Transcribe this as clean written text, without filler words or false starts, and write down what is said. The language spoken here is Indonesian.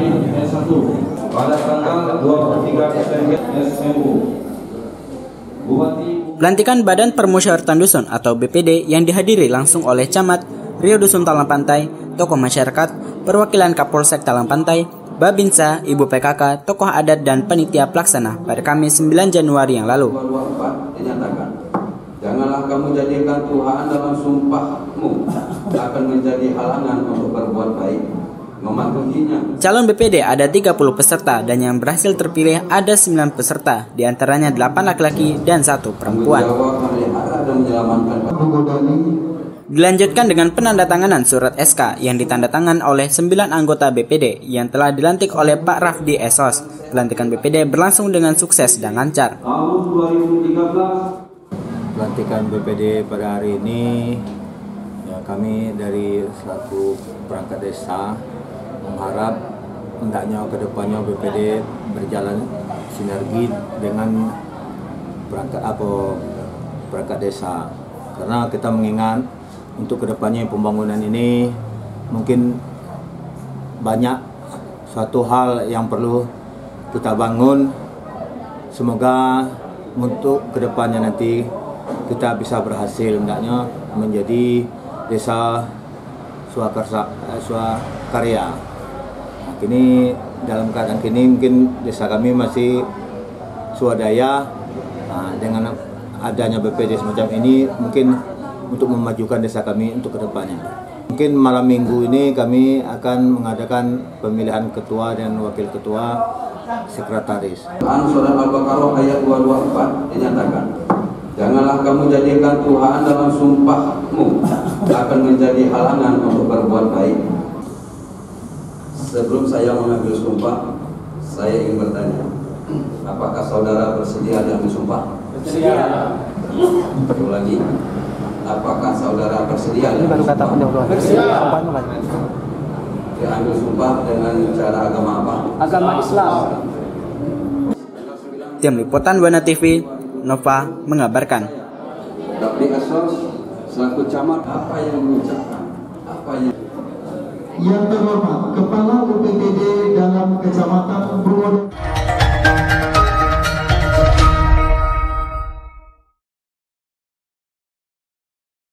Hari S1 pada tanggal 23 Desember SMU. Pelantikan Badan Permusyawaratan Dusun atau BPD yang dihadiri langsung oleh Camat, Rio Dusun Talang Pantai, tokoh masyarakat, perwakilan Kapolsek Talang Pantai, Babinsa, Ibu PKK, tokoh adat dan panitia pelaksana pada Kamis 9 Januari yang lalu. Dinyatakan, janganlah kamu jadikan Tuhan dalam sumpahmu akan menjadi halangan untuk berbuat baik. Mematuhinya. Calon BPD ada 30 peserta dan yang berhasil terpilih ada 9 peserta, diantaranya 8 laki-laki dan 1 perempuan. Dilanjutkan dengan penandatanganan surat SK yang ditandatangan oleh 9 anggota BPD yang telah dilantik oleh Pak Rafdi Esos. Pelantikan BPD berlangsung dengan sukses dan lancar. Pelantikan BPD pada hari ini, ya, kami dari selaku perangkat desa mengharap hendaknya kedepannya BPD berjalan sinergi dengan perangkat desa, karena kita mengingat untuk kedepannya pembangunan ini mungkin banyak suatu hal yang perlu kita bangun. Semoga untuk kedepannya nanti kita bisa berhasil hendaknya menjadi desa swakarya. Kini dalam keadaan kini mungkin desa kami masih swadaya. Dengan adanya BPD semacam ini mungkin untuk memajukan desa kami untuk kedepannya. Mungkin malam minggu ini kami akan mengadakan pemilihan ketua dan wakil ketua sekretaris. Surat Al-Baqarah ayat 224 dinyatakan, janganlah kamu jadikan Tuhan dalam sumpahmu akan menjadi halangan untuk berbuat baik. Sebelum saya mengambil sumpah, saya ingin bertanya, apakah saudara bersedia diambil sumpah? Bersedia. Ulangi, apakah saudara bersedia? Ini baru kata pendahuluan. Bersedia. Diambil sumpah dengan cara agama apa? Agama Islam. Tim Liputan Buana TV, Nova mengabarkan. Rafdi Esos selaku camat, apa yang mengucapkan? Apa yang terhormat Kepala UPPD dalam Kecamatan Purwodadi.